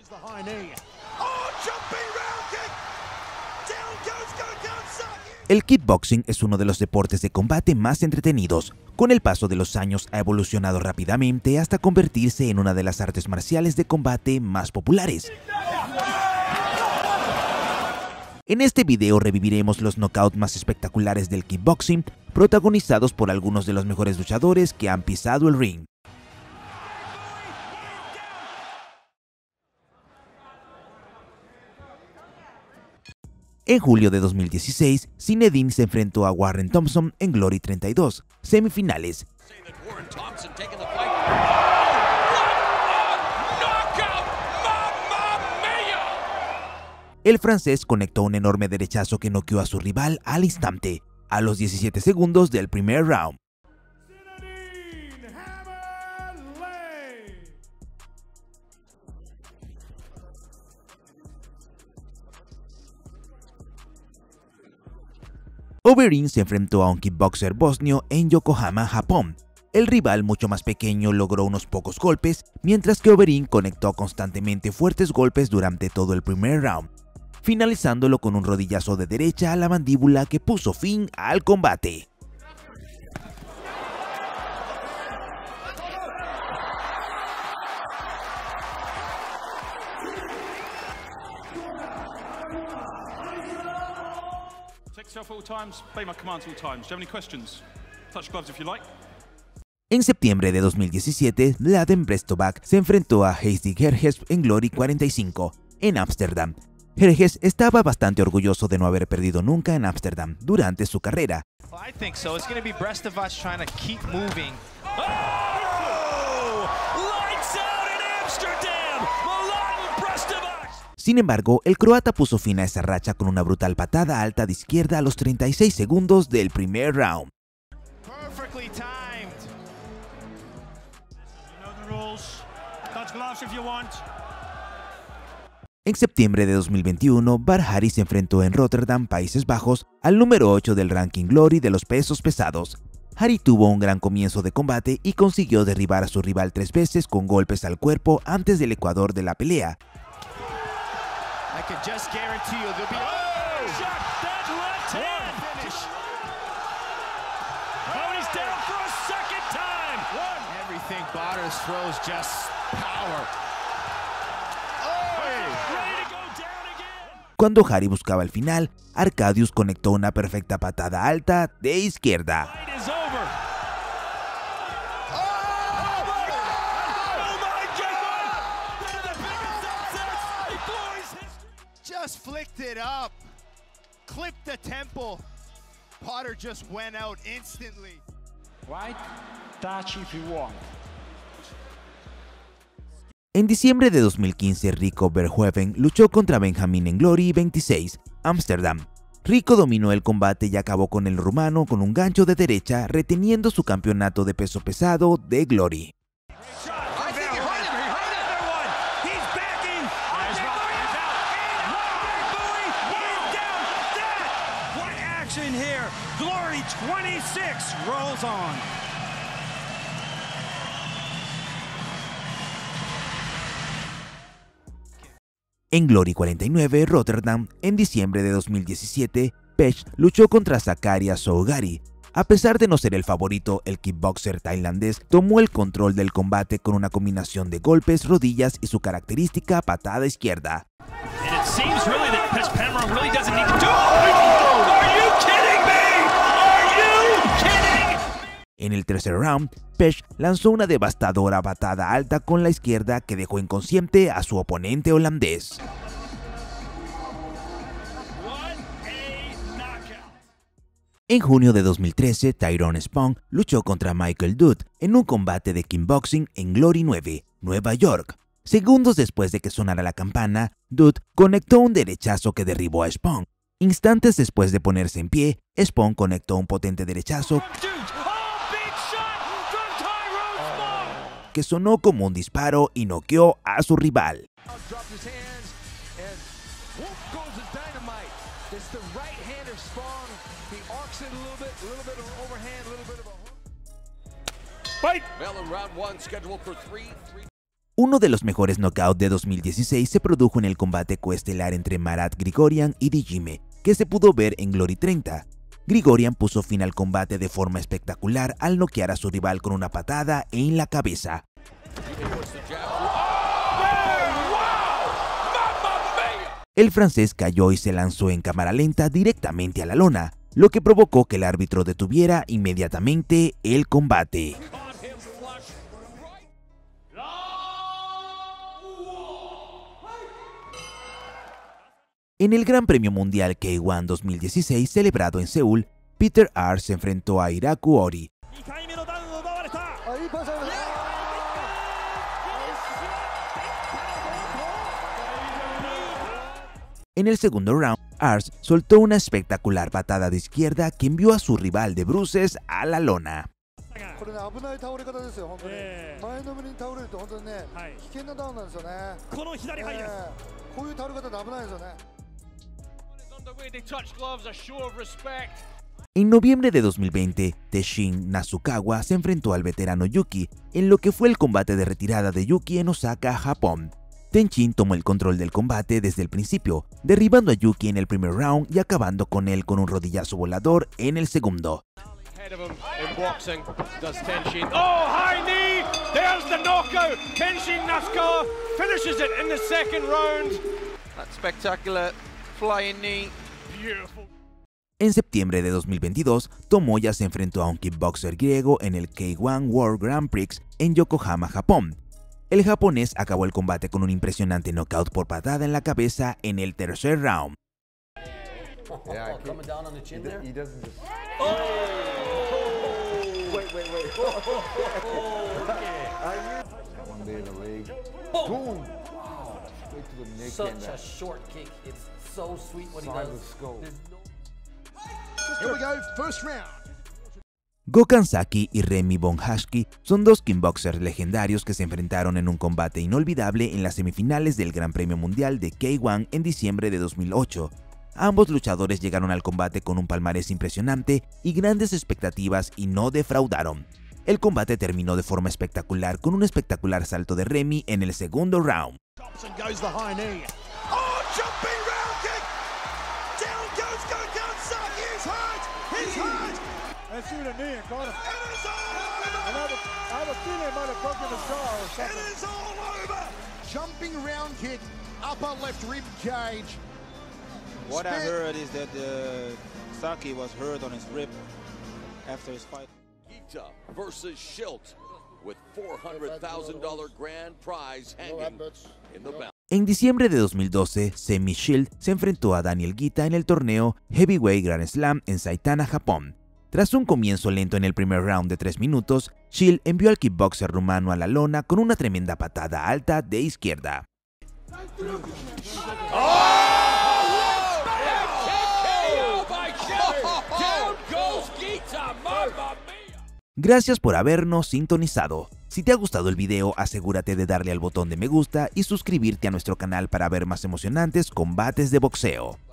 El kickboxing es uno de los deportes de combate más entretenidos. Con el paso de los años ha evolucionado rápidamente hasta convertirse en una de las artes marciales de combate más populares. En este video reviviremos los knockouts más espectaculares del kickboxing, protagonizados por algunos de los mejores luchadores que han pisado el ring. En julio de 2016, Zinedine se enfrentó a Warren Thompson en Glory 32, semifinales. El francés conectó un enorme derechazo que noqueó a su rival al instante, a los 17 segundos del primer round. Overeem se enfrentó a un kickboxer bosnio en Yokohama, Japón. El rival, mucho más pequeño, logró unos pocos golpes, mientras que Overeem conectó constantemente fuertes golpes durante todo el primer round, finalizándolo con un rodillazo de derecha a la mandíbula que puso fin al combate. En septiembre de 2017, Mladen Brejčović se enfrentó a Heisty Gerges en Glory 45, en Ámsterdam. Gerges estaba bastante orgulloso de no haber perdido nunca en Ámsterdam durante su carrera. Sin embargo, el croata puso fin a esa racha con una brutal patada alta de izquierda a los 36 segundos del primer round. En septiembre de 2021, Barhari se enfrentó en Rotterdam, Países Bajos, al número 8 del ranking Glory de los pesos pesados. Hari tuvo un gran comienzo de combate y consiguió derribar a su rival 3 veces con golpes al cuerpo antes del ecuador de la pelea. Cuando Hari buscaba el final, Arkadiusz conectó una perfecta patada alta de izquierda. Just flicked it up, clipped the temple. Potter just went out instantly. Right? Touch if you want. En diciembre de 2015, Rico Verhoeven luchó contra Benjamin en Glory 26, Ámsterdam. Rico dominó el combate y acabó con el rumano con un gancho de derecha, reteniendo su campeonato de peso pesado de Glory. En Glory 49, Rotterdam, en diciembre de 2017, Pech luchó contra Zakaria Sougarí. A pesar de no ser el favorito, el kickboxer tailandés tomó el control del combate con una combinación de golpes, rodillas y su característica patada izquierda. En el tercer round, Pech lanzó una devastadora patada alta con la izquierda que dejó inconsciente a su oponente holandés. En junio de 2013, Tyrone Spong luchó contra Michael Dutt en un combate de kickboxing en Glory 9, Nueva York. Segundos después de que sonara la campana, Dutt conectó un derechazo que derribó a Spong. Instantes después de ponerse en pie, Spong conectó un potente derechazo que sonó como un disparo y noqueó a su rival. Uno de los mejores knockouts de 2016 se produjo en el combate coestelar entre Marat Grigorian y Djime, que se pudo ver en Glory 30. Grigorian puso fin al combate de forma espectacular al noquear a su rival con una patada en la cabeza. El francés cayó y se lanzó en cámara lenta directamente a la lona, lo que provocó que el árbitro detuviera inmediatamente el combate. En el Gran Premio Mundial K1 2016 celebrado en Seúl, Peter Aerts se enfrentó a Hiraku Ori. En el segundo round, Aerts soltó una espectacular patada de izquierda que envió a su rival de bruces a la lona. En noviembre de 2020, Tenshin Nasukawa se enfrentó al veterano Yuki en lo que fue el combate de retirada de Yuki en Osaka, Japón. Tenshin tomó el control del combate desde el principio, derribando a Yuki en el primer round y acabando con él con un rodillazo volador en el segundo. En septiembre de 2022, Tomoya se enfrentó a un kickboxer griego en el K1 World Grand Prix en Yokohama, Japón. El japonés acabó el combate con un impresionante knockout por patada en la cabeza en el tercer round. Gokhan Saki y Remy Bonhashki son dos kickboxers legendarios que se enfrentaron en un combate inolvidable en las semifinales del Gran Premio Mundial de K1 en diciembre de 2008. Ambos luchadores llegaron al combate con un palmarés impresionante y grandes expectativas y no defraudaron. El combate terminó de forma espectacular con un espectacular salto de Remy en el segundo round. What I heard is that Saki was hurt on his rib after his fight. Gita versus Schilt with $400,000 grand prize hanging in the balance. En diciembre de 2012, Semi Schilt se enfrentó a Daniel Gita en el torneo Heavyweight Grand Slam en Saitama, Japón. Tras un comienzo lento en el primer round de 3 minutos, Schilt envió al kickboxer rumano a la lona con una tremenda patada alta de izquierda. Gracias por habernos sintonizado. Si te ha gustado el video, asegúrate de darle al botón de me gusta y suscribirte a nuestro canal para ver más emocionantes combates de boxeo.